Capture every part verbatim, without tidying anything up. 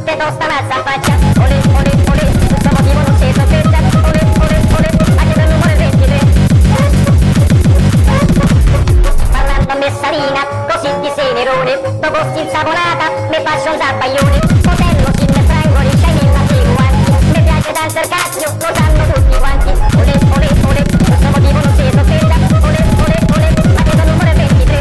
te tosta mazza in faccia. Olè, olè, olè, questo motivo non si sospetta. Olè, olè, olè, anche dal numero ventitré. Parlando a messalina, così di senerone, dopo stinsaponata, me faccio un zabbaglione. Potello, si me frangoli, c'hai mille figuanti. Mi piace tanto il cazzo, lo sanno tutti quanti. Olè, olè, olè, questo motivo non si sospetta. Olè, olè, olè, anche dal numero ventitré.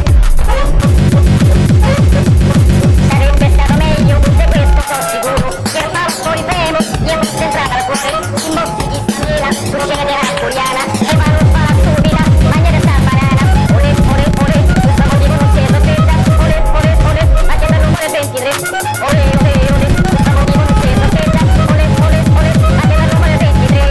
Sarebbe stato meglio, se questo sono sicuro, che il falso rifemo gli è sembrata al cuore. In mossi di stamina, succede a Curiana, e va non fa la stupida, mangiare sta banana. Olè, olè, olè, questo motivo non si sospetta. Olè, olè, olè, anche dal numero ventitré. Olè, olè, olè, questo motivo non si sospetta. Olè, olè, olè, anche dal numero ventitré.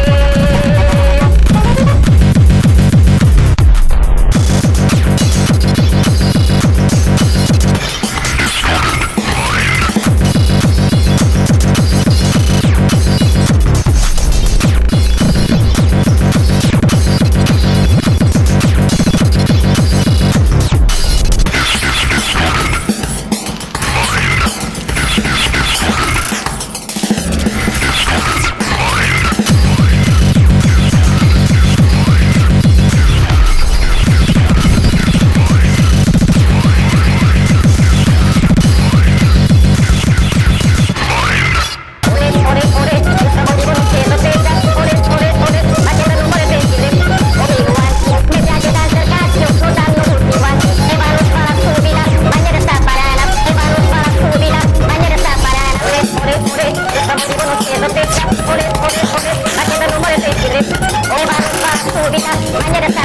Olè, olè, olè, anche dal numero ventitré. O va, va, subita, maniera